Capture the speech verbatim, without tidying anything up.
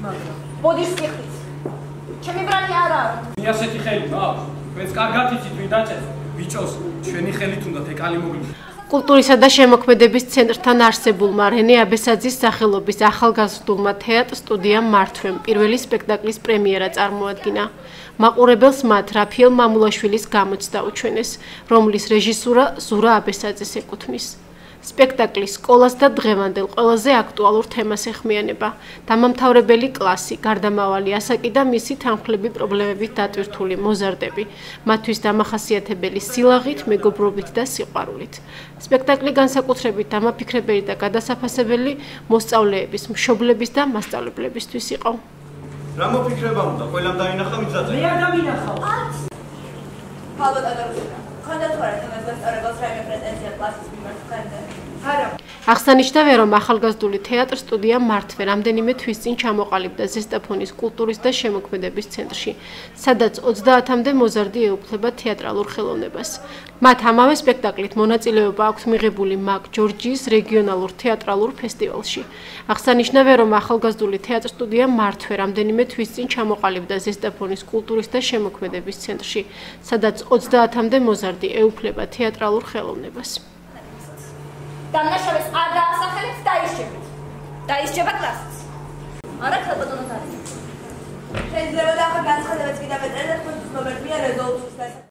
მაგრამ ბოდიშ სიხით. ჩემი ბრალი არა. მე ასეთი ხელი მაქვს. თქვენს კარგად იცით ვინ დაჭერს. ბიჭოს ჩვენი ხელით უნდათ ეკალი მოგლი. კულტურისა და შემოქმედების ცენტრთან არსებულმა რენე აბესაძის სახელობის ახალგაზრდულმა თეატრ სტუდიამ მართვემ პირველი სპექტაკლის პრემიერა წარმოადგინა. მაყურებელს მათ რაფიელ მამულაშვილის გამოცდა უჩვენეს, რომლის რეჟისურა ზურა აბესაძეს ეკუთვნის. სპექტაკლის სკოლას და დღევანდელ ყველაზე აქტუალურ თემას ეხმიანება. დამამთავრებელი კლასი, გარდამავალი ასაკი და მისი თანმხლები პრობლემებით დატვირთული მოზარდები, მათთვის დამახასიათებელი სილაღით, მეგობრობით და სიყვარულით. სპექტაკლი განსაკუთრებით დამაფიქრებელი და გადასაფასებელი მოსწავლეების, მშობლების და მასწავლებლებისთვის იყო. რა მოფიქრება უნდა? ყველამ დაინახა მიწაზე. მე არ დავინახავ. ალბათ აღარუსა. ხანდათვარეთ ამას დასწავლებას რაიმე პრეტენზია კლასის მიმართ ხანდა. არა. აღსანიშნავია, რომ ახალგაზრდული თეატრ სტუდია მართვე რამდენიმე თვის წინ ჩამოყალიბდა ზესტაფონის კულტურის და შემოქმედების ცენტრში, სადაც ოცდაათამდე მოზარდი ეუფლება თეატრალურ ხელოვნებას. მათ ამავე სპექტაკლით მონაწილეობა აქვს მიღებული მაგ ჯორჯიის რეგიონალურ თეატრალურ ფესტივალში. აღსანიშნავია, რომ ახალგაზრდული თეატრ სტუდია მართვე რამდენიმე თვის წინ ჩამოყალიბდა ზესტაფონის კულტურის და შემოქმედების ცენტრში, სადაც ოცდაათამდე მოზარდი ეუფლება თეატრალურ ხელოვნებას. დამნაშავეს არ დაასახელეთ და ისჯებით. და ისჯება კლასიც. არა ხელბატონო თარი. შეიძლება და ახლა განცხადებაც კიდევ მეწერეთ, რომ ცნობებია რეზოლუციის